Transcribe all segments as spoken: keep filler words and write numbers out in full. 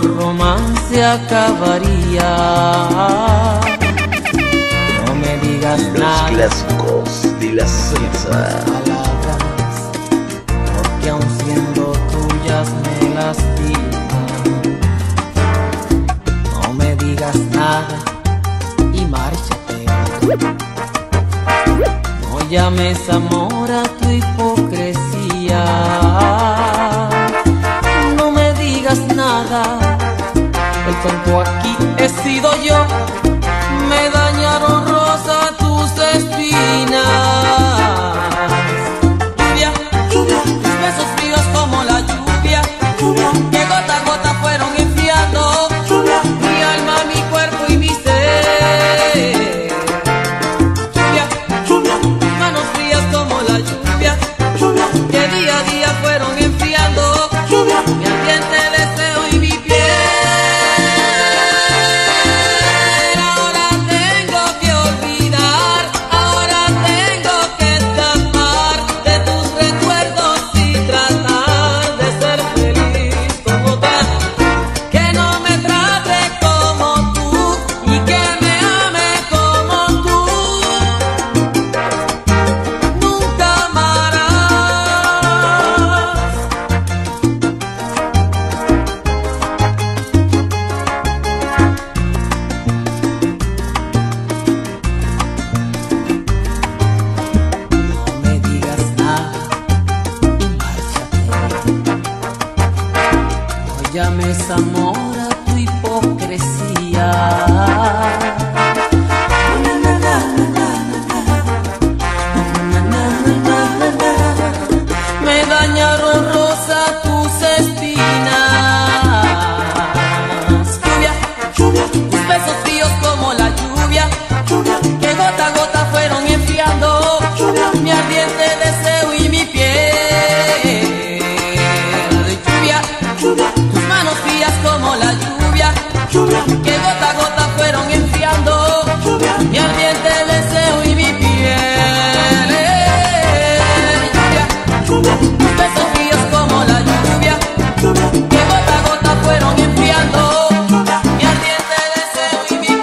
nuestro romance acabaría. No me digas Los nada, clásicos de la salsa. palabras, porque aun siendo tuyas me lastiman. No me digas nada y márchate. No llames amor a tu hipocresía. No me digas nada, el tonto aquí he sido yo. Me dañaron rosa tus espinas. Lluvia, lluvia, tus besos fríos como la lluvia, lluvia, que gota a gota fueron enfriando lluvia, mi alma, mi cuerpo y mi ser. Lluvia, lluvia, tus manos frías como la lluvia, lluvia, que día a día fueron enfriando lluvia, mi ardiente deseo y mi piel. Llames amor a tu hipocresía. Me dañaron rosa tus espinas. Lluvia, lluvia, tus besos fríos como la lluvia, lluvia, que gota a gota fueron enfriando lluvia, mi ardiente deseo y mi piel. Lluvia, lluvia, tus manos frías como la lluvia, lluvia, que gota a gota fueron enfriando lluvia, mi ardiente deseo y mi piel. Lluvia, lluvia, tus besos fríos como la lluvia, lluvia, que gota a gota fueron enfriando lluvia, mi ardiente deseo y mi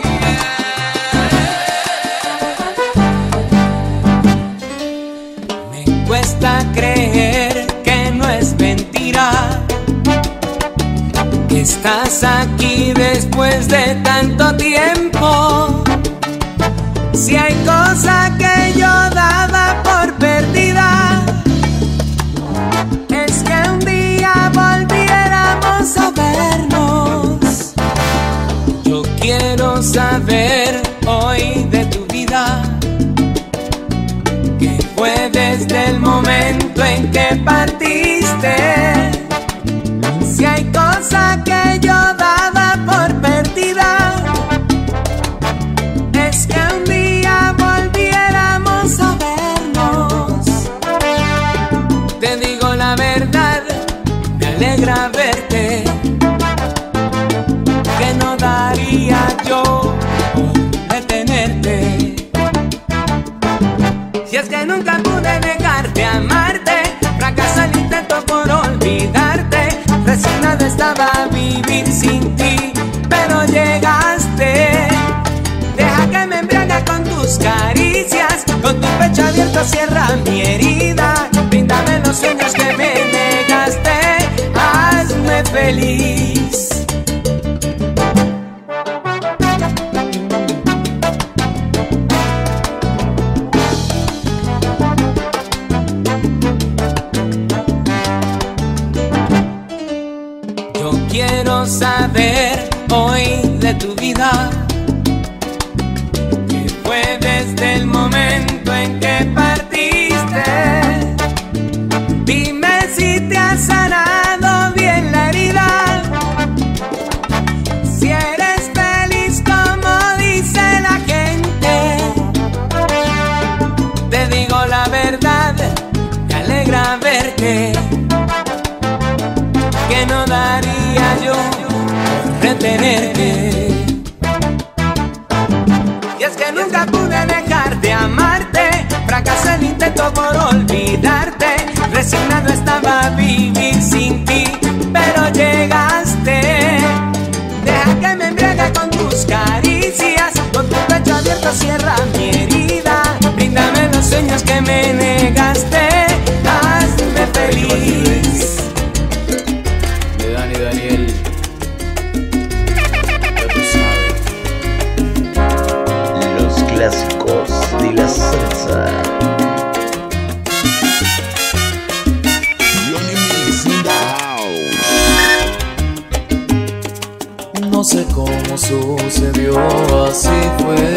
piel. Me cuesta creer que no es mentira, que estás aquí después de tanto tiempo. Si hay cosa que yo daba por perdida, es que un día volviéramos a vernos. Yo quiero saber hoy de tu vida, que fue desde el momento en que partiste. Si hay cosa que yo daba por perdida, es que un día volviéramos a vernos. Te digo la verdad, me alegra verte, que no daría yo por detenerte. Si es que nunca pude dejarte amarte, fracasó el intento por olvidarte. Resignado estaba a vivir sin ti, pero llegaste. Deja que me embriague con tus caricias, con tu pecho abierto cierra mi herida. Bríndame los sueños que me negaste, hazme feliz. Quiero saber hoy de tu vida, que fue desde el momento en que partiste. Dime si te has sanado bien la herida, si eres feliz como dice la gente. Te digo la verdad, me alegra verte, que no daría yo por retenerte. Y es que nunca pude dejar de amarte, fracasó el intento por olvidarte. Resignado estaba a vivir sin ti, pero llegaste. sucedió, así fue.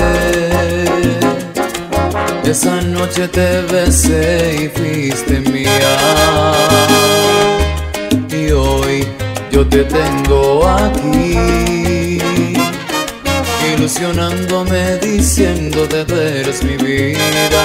Esa noche te besé y fuiste mía, y hoy yo te tengo aquí, ilusionándome, diciéndote tú eres mi vida.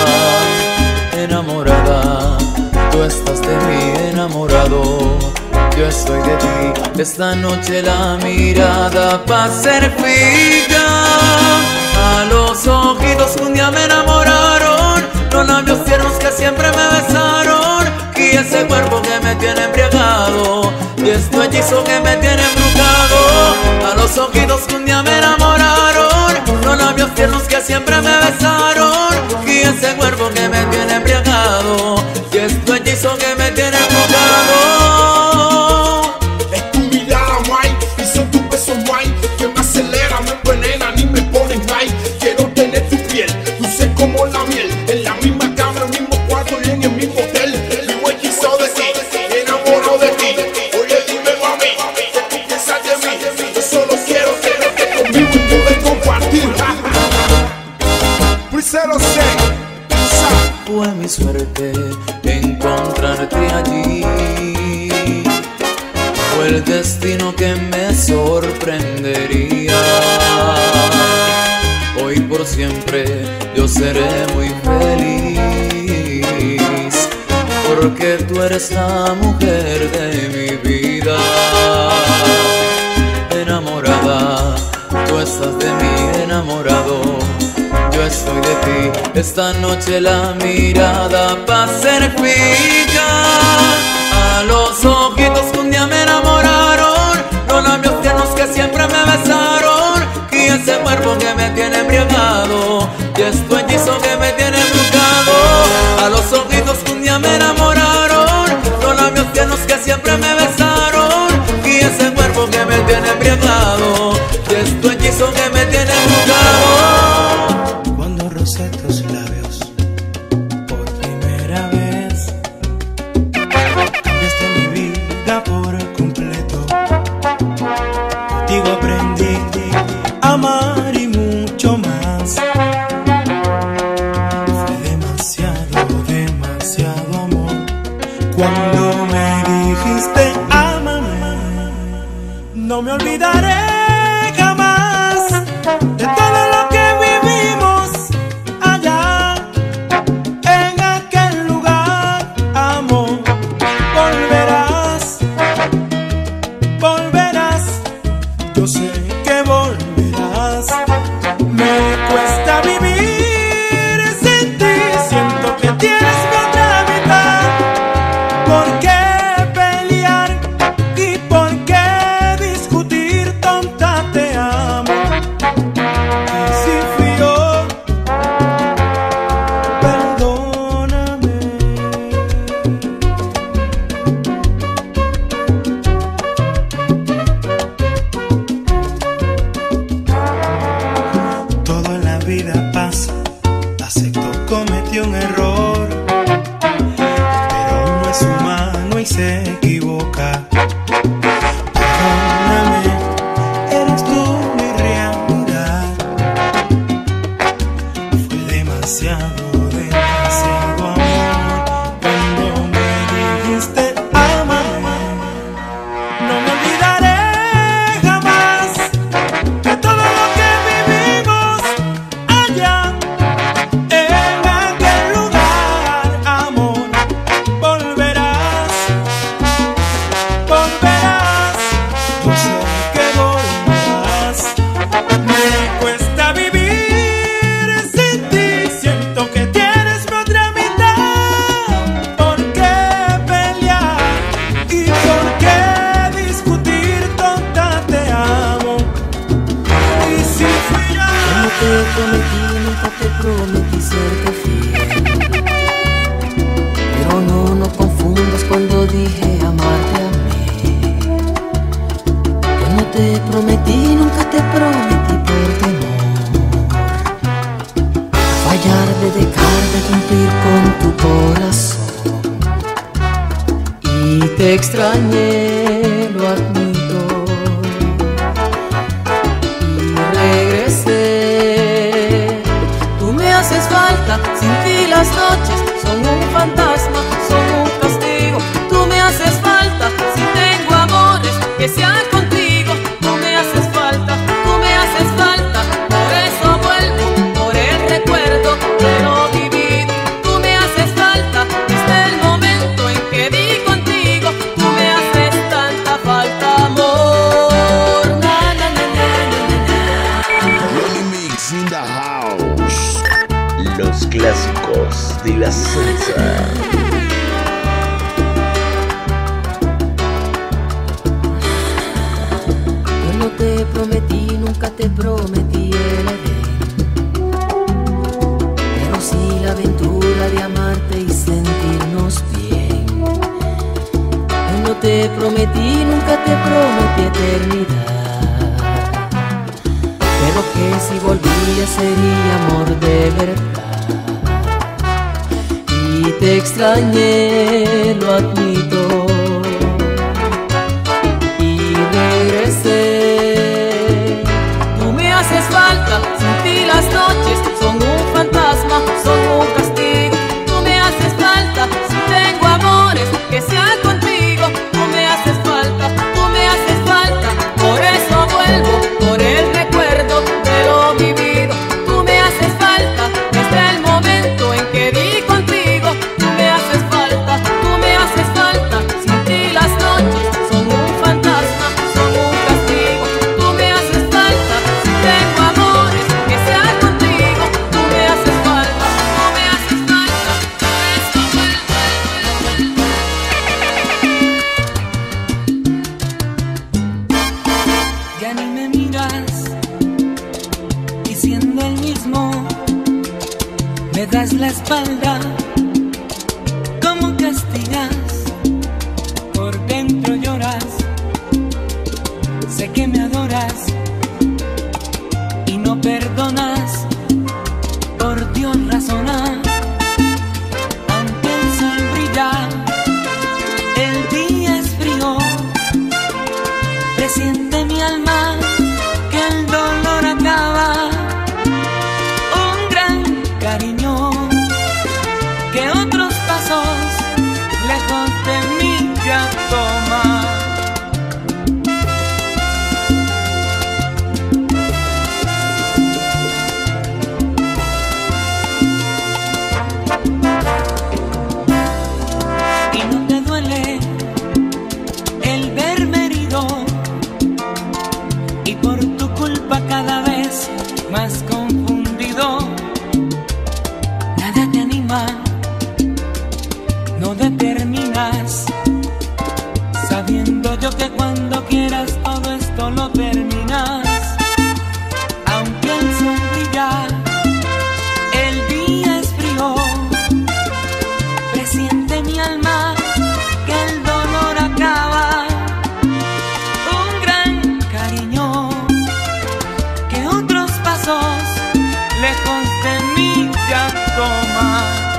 Enamorada, tú estás de mí, enamorado, yo estoy de ti. Esta noche la mirada va a ser fija a los ojitos que un día me enamoraron, los labios tiernos que siempre me besaron, y ese cuerpo que me tiene embriagado, y este hechizo que me tiene embrujado. A los ojitos que un día me enamoraron, los labios tiernos que siempre me besaron, y ese cuerpo que me tiene embriagado, y este hechizo que me tiene embrujado. Es tu mirada, guay, y son tus besos, guay, que me aceleran, me envenenan y me ponen high. Quiero tener tu piel, dulce como la miel, en la misma cama, en el mismo cuarto y en el mismo hotel. Vivo hechizo de ti, enamoro de ti. Oye, dime, mami, ¿qué tú piensas de mí? Yo solo quiero tenerte conmigo y poder compartir. Primero sé, fue mi suerte encontrarte allí, fue el destino que me sorprendería. Hoy por siempre yo seré muy feliz, porque tú eres la mujer de mi vida. Enamorada, tú estás de mí, enamorado, yo estoy de ti. Esta noche la mirada va a ser fija a los ojitos que un día me enamoraron, los labios tiernos que siempre me besaron, y ese cuerpo que me tiene embriagado, y este hechizo que me tiene embrujado. A los ojitos que un día me enamoraron, los labios tiernos que siempre me besaron, y ese cuerpo que me tiene embriagado, y este hechizo que me tiene embrujado. Cuando rocé tus labios por primera vez, cambiaste mi vida por completo. Contigo aprendí a amar y mucho más. Fue demasiado, demasiado amor. Cuando me dijiste ámame, no me olvidaré jamás de todo lo que vivimos allá en aquel lugar. Amor, volverás, volverás, yo sé que volverás. Me cuesta vivir sin ti, siento que tienes mi otra mitad. ¿Por qué pelear y por qué discutir? Tonta, te amo. Y si fui yo, perdóname. Todo en la vida pasa, acepto cometí un error, pero uno es humano y se equivoca. Perdóname, eres tú mi realidad. Fue demasiado, demasiado amor. Cuando me dijiste ámame, no me olvidaré jamás de todo lo que vivimos allá en aquel lugar. Amor, volverás, volverás, yo sé que volverás. Me cuesta vivir sin ti, siento que tienes mi otra mitad. ¿Por qué pelear y por qué discutir? Tonta, te amo. Y si fui yo, Como te prometí, nunca te prometí serte fiel. Pero no, no confundas cuando dije amarte a mí. Yo no te prometí, nunca te prometí por temor a fallar, de dejar de cumplir con tu corazón. Y te extrañé, lo admito. falta, sin ti las noches son un fantasma, son un castigo. Tú me haces falta, si tengo amores que sean contigo. Tú me haces falta, tú me haces falta, por eso vuelvo, por el recuerdo de lo vivido. Tú me haces falta, desde el momento en que vi contigo. Tú me haces tanta falta, amor. Na, na, na, na, na, na. Rolly Mix in the house. Los clásicos de la salsa. Yo no te prometí, nunca te prometí el Edén, pero sí la aventura de amarte y sentirnos bien. Yo no te prometí, nunca te prometí eternidad, pero que si volvía sería amor de verdad. Y te extrañé, lo admito, regresé. Tú me haces falta, sin ti las noches son un fantasma, son un castigo. Tú me haces falta, si tengo amores que sean contigo. Tú me haces falta, tú me haces falta, por eso vuelvo, por el recuerdo de lo vivido. Tú me haces falta, desde el momento en que vi contigo. Tú me haces falta, tú me haces falta, sin ti las noches son un fantasma, son un castigo. Tú me haces falta, si tengo amores que sean contigo. Tú me haces falta, tú me haces falta, por eso vuelvo. Ya ni me miras y siendo el mismo me das la espalda. ¿Cómo castigas? Por dentro lloras. Sé que me adoras y no perdonas. Por Dios razona, aunque el sol brilla, el día es frío. Presiente mi alma que el dolor acaba. Un gran cariño, que otros pasos lejos de mí ya toma. Y no te duele el verme herido, y por tu culpa cada vez más confundido. Nada te anima, no determinas, sabiendo yo que cuando quieras todo esto lo terminas. Aunque el sol brilla, el día es frío. Presiente mi alma que el dolor acaba. Un gran cariño, que otros pasos lejos de mí ya toma.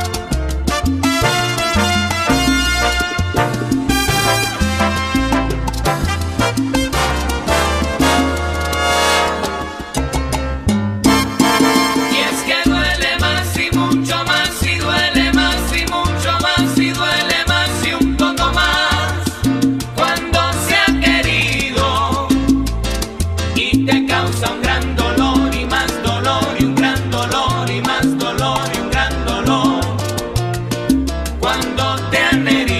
Y es que duele más y mucho más, y duele más y mucho más, y duele más y un poco más cuando se ha querido y te causa un gran dolor y más dolor y un gran dolor y más dolor y un gran dolor cuando te han herido.